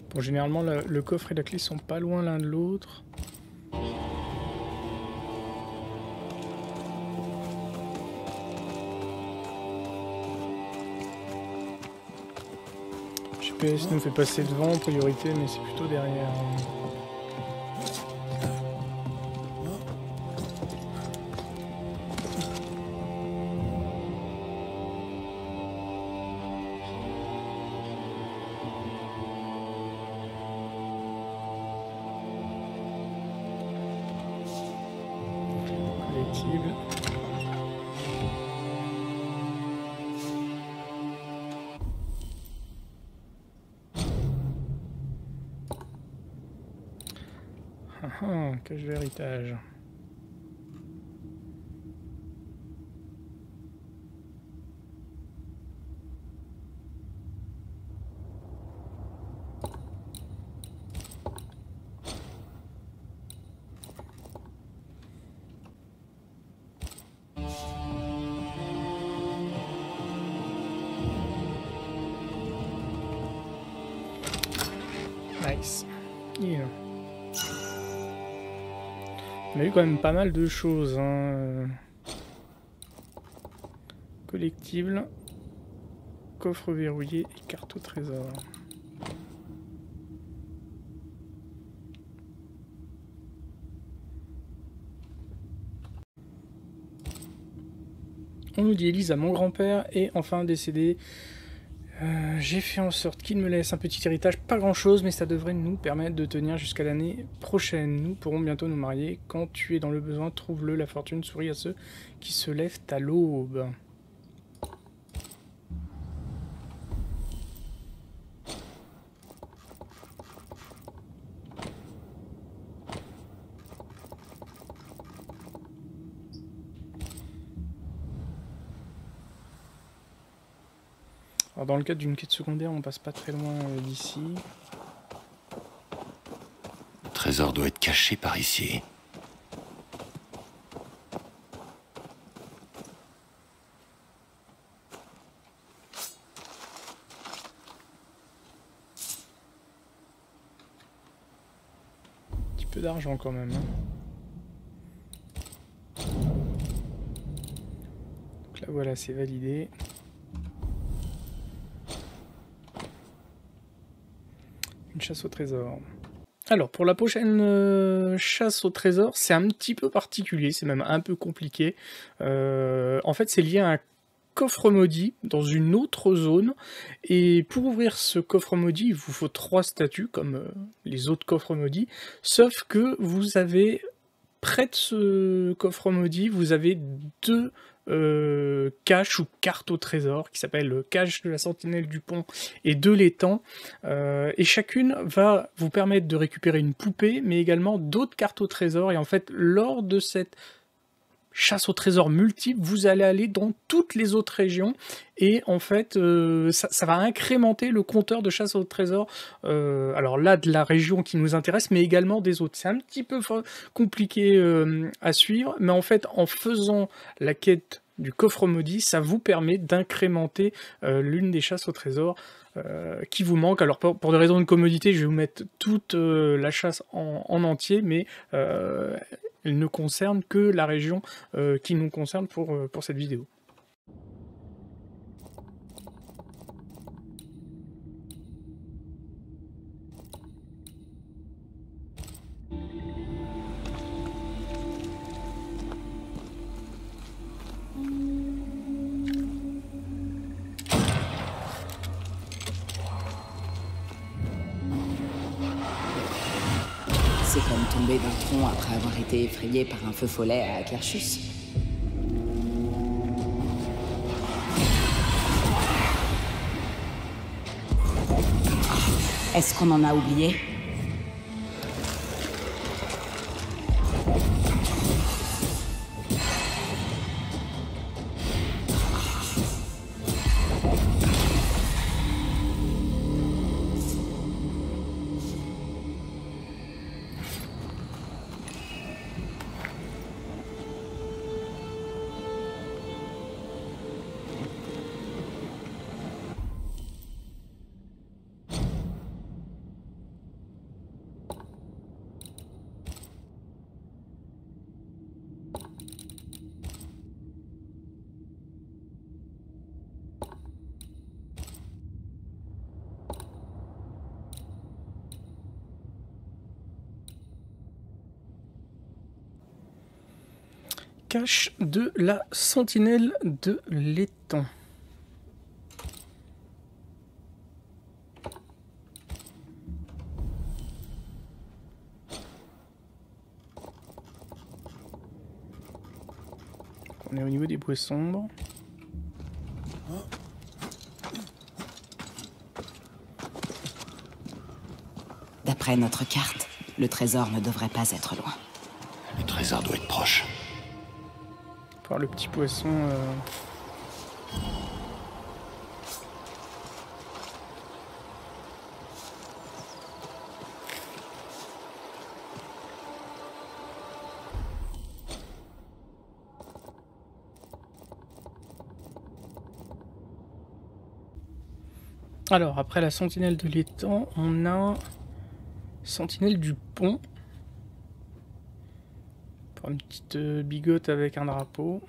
Bon, généralement, le coffre et la clé sont pas loin l'un de l'autre. GPS nous fait passer devant en priorité, mais c'est plutôt derrière. Collectible. Cache d'héritage. Nice. Yeah. On a eu quand même pas mal de choses. Hein. Collectible, coffre verrouillé et carte au trésor. On nous dit Elisa, mon grand-père est enfin décédé. J'ai fait en sorte qu'il me laisse un petit héritage, pas grand chose, mais ça devrait nous permettre de tenir jusqu'à l'année prochaine. Nous pourrons bientôt nous marier. Quand tu es dans le besoin, trouve-le, la fortune sourit à ceux qui se lèvent à l'aube. Alors dans le cadre d'une quête secondaire, on passe pas très loin d'ici. Le trésor doit être caché par ici. Un petit peu d'argent quand même. Hein. Donc là voilà, c'est validé. Une chasse au trésor. Alors, pour la prochaine chasse au trésor, c'est un petit peu particulier, c'est même un peu compliqué. En fait, c'est lié à un coffre maudit dans une autre zone. Et pour ouvrir ce coffre maudit, il vous faut 3 statues, comme les autres coffres maudits. Sauf que vous avez, près de ce coffre maudit, vous avez 2 cache ou carte au trésor qui s'appelle cache de la sentinelle du pont et de l'étang et chacune va vous permettre de récupérer une poupée mais également d'autres cartes au trésor et en fait lors de cette chasse au trésor multiple, vous allez aller dans toutes les autres régions et en fait ça va incrémenter le compteur de chasse au trésor alors là de la région qui nous intéresse mais également des autres. C'est un petit peu compliqué à suivre mais en fait en faisant la quête du coffre maudit, ça vous permet d'incrémenter l'une des chasses au trésor qui vous manque. Alors pour des raisons de commodité, je vais vous mettre toute la chasse en entier, mais elle ne concerne que la région qui nous concerne pour cette vidéo. C'est comme tomber d'un tronc après avoir été effrayé par un feu follet à Akershus. Est-ce qu'on en a oublié ? cache de la sentinelle de l'étang. On est au niveau des bois sombres. D'après notre carte, le trésor ne devrait pas être loin. Le trésor doit être proche. Par le petit poisson. Alors, après la sentinelle de l'étang, on a sentinelle du pont. Pour une petite bigote avec un drapeau.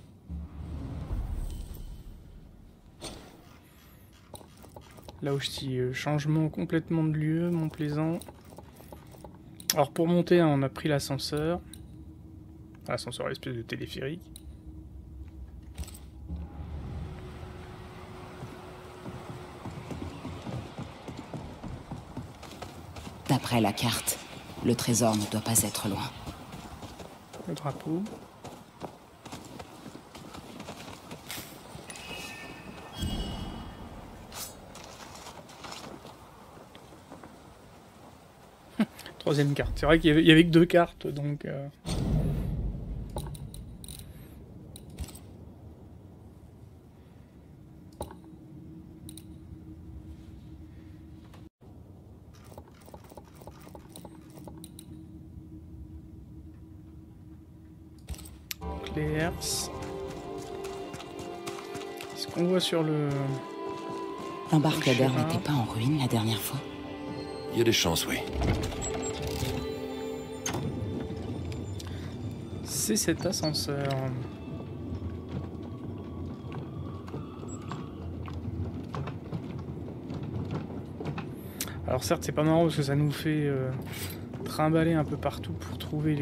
Là aussi, changement complètement de lieu, Mont Plaisant. Alors pour monter, hein, on a pris l'ascenseur. L'ascenseur, l'espèce de téléphérique. D'après la carte, le trésor ne doit pas être loin. Le drapeau. Troisième carte. C'est vrai qu'il y avait que 2 cartes, donc... les herses. Ce qu'on voit sur le... L'embarcadère n'était pas en ruine la dernière fois? Il y a des chances, oui. C'est cet ascenseur. Alors certes, c'est pas marrant parce que ça nous fait trimballer un peu partout pour trouver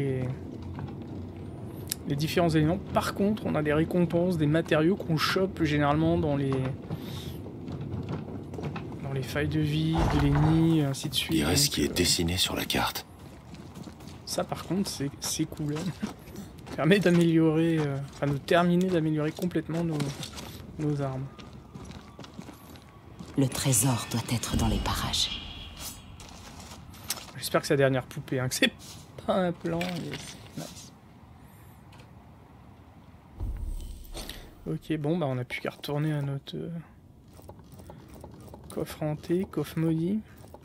les différents éléments. Par contre, on a des récompenses, des matériaux qu'on chope généralement dans les failles de vie, de l'ennemi, ainsi de suite. Il reste ce qui est dessiné sur la carte. Ça par contre, c'est cool. Permet d'améliorer, enfin de terminer d'améliorer complètement nos armes. Le trésor doit être dans les parages. J'espère que c'est la dernière poupée, hein, que c'est pas un plan. Nice. Ok, bon, bah on n'a plus qu'à retourner à notre coffre hanté, coffre maudit.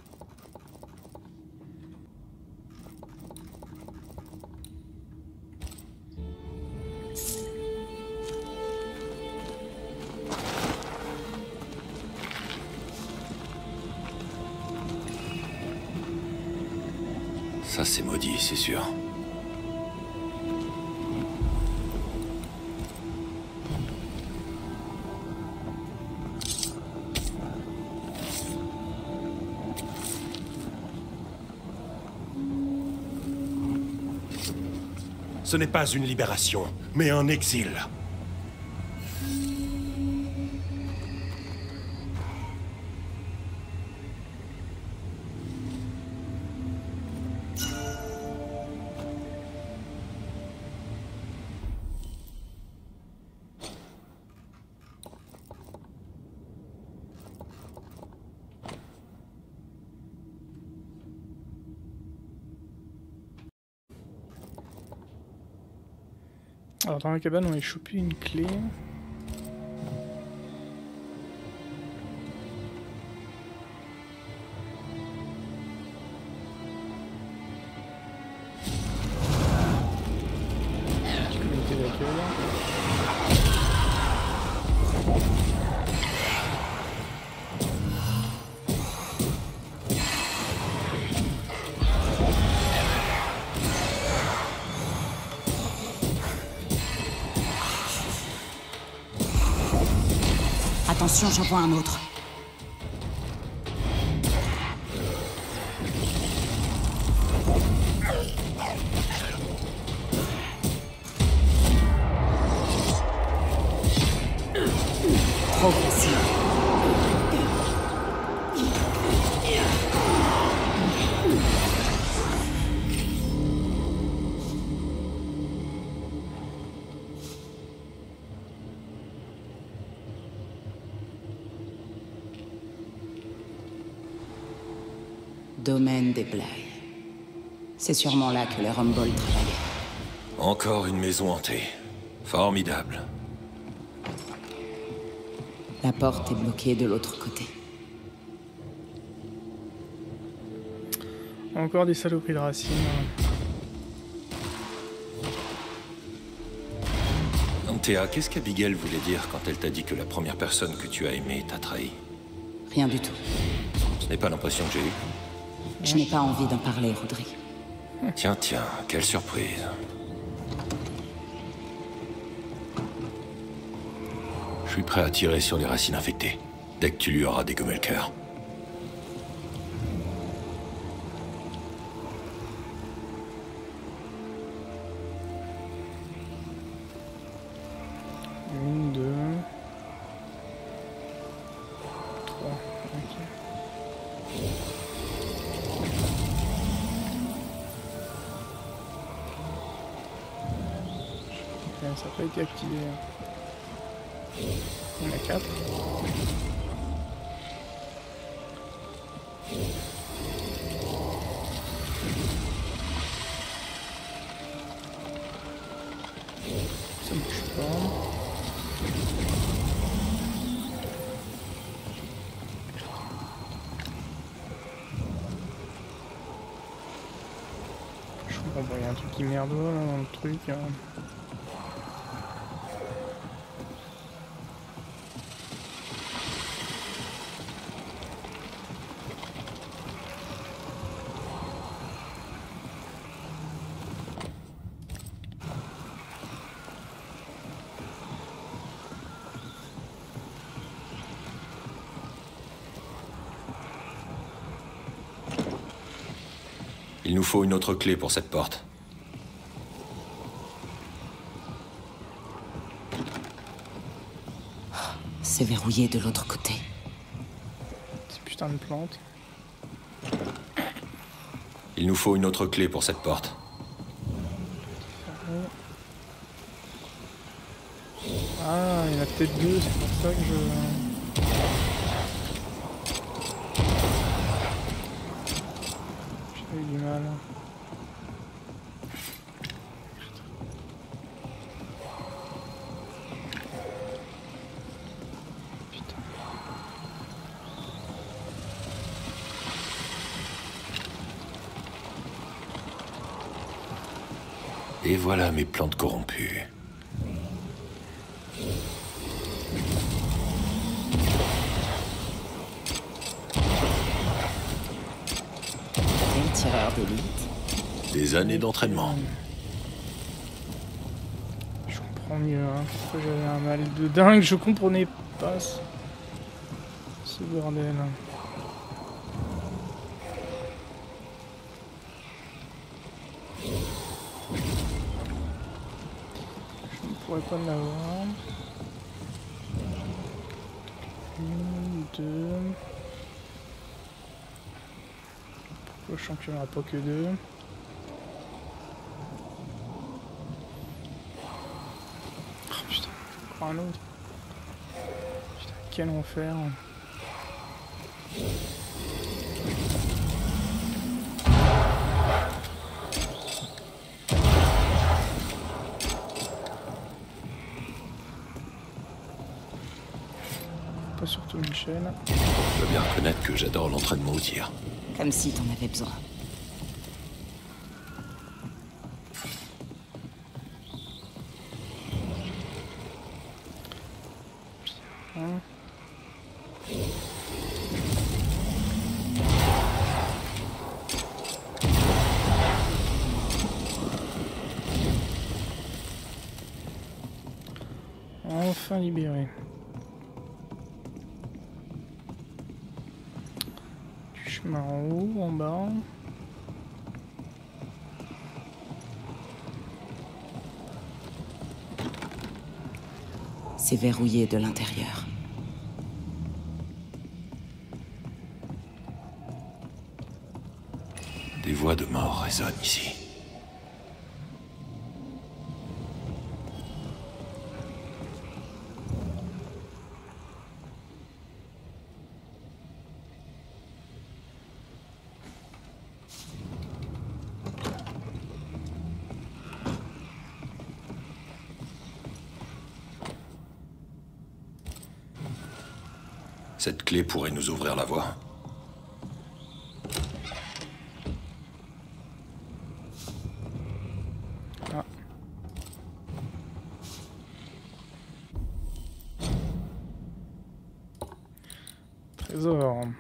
Ça, c'est maudit, c'est sûr. Ce n'est pas une libération, mais un exil. Alors dans la cabane, on a chopé une clé. Communauté d'accueil. Attention, j'en vois un autre. Domaine des Bly. C'est sûrement là que les Rumble travaillaient. Encore une maison hantée. Formidable. La porte est bloquée de l'autre côté. Encore des saloperies de racines. Antea, qu'est-ce qu'Abigail voulait dire quand elle t'a dit que la première personne que tu as aimée t'a trahi? Rien du tout. Ce n'est pas l'impression que j'ai eue. Je n'ai pas envie d'en parler, Rodri. Tiens, tiens, quelle surprise. Je suis prêt à tirer sur les racines infectées, dès que tu lui auras dégommé le cœur. Une, deux... trois, ok. Ça n'a pas été activé. On a 4. Ça bouge pas. Je comprends pas, il y a un truc qui merde là dans le truc. Il nous faut une autre clé pour cette porte. C'est verrouillé de l'autre côté. Ces putains de plantes. Il nous faut une autre clé pour cette porte. Ah, il y en a peut-être deux, c'est pour ça que j'ai eu du mal. Putain. Et voilà mes plantes corrompues. Quel tireur d'élite. Des années d'entraînement. Je comprends mieux, hein. Pourquoi j'avais un mal de dingue, je comprenais pas ce bordel. Je ne pourrais pas l'avoir. Une, deux... Pourquoi je sens qu'il n'y en aura pas que deux? Oh putain, encore un autre. Putain, quel enfer. Pas surtout Michel. Je dois bien reconnaître que j'adore l'entraînement au tir. Comme si t'en avais besoin. Hein. Enfin libéré. Du chemin en haut, en bas. C'est verrouillé de l'intérieur. Des voix de mort résonnent ici. Cette clé pourrait nous ouvrir la voie. Ah. Trésor.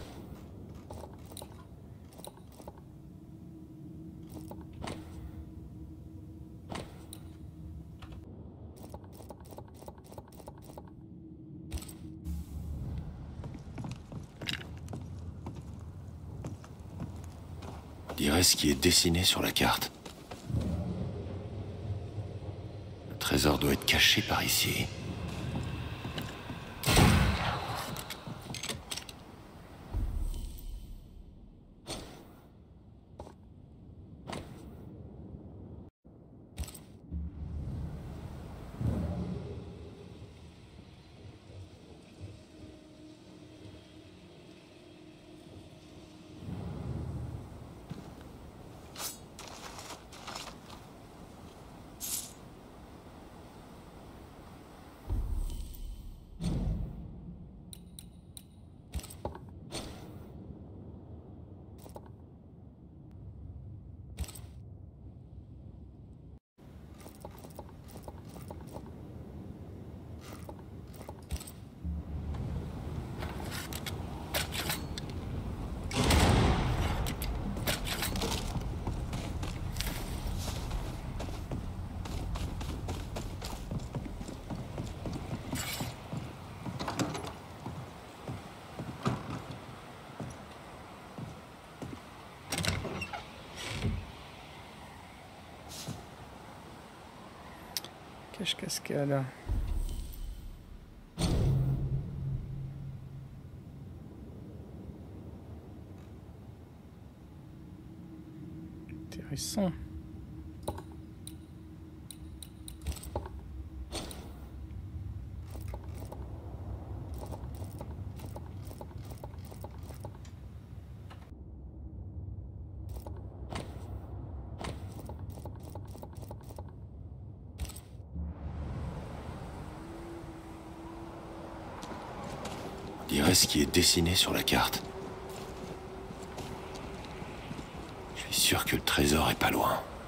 On dirait ce qui est dessiné sur la carte. Le trésor doit être caché par ici. Cache-cascade. Intéressant. On dirait ce qui est dessiné sur la carte. Je suis sûr que le trésor est pas loin.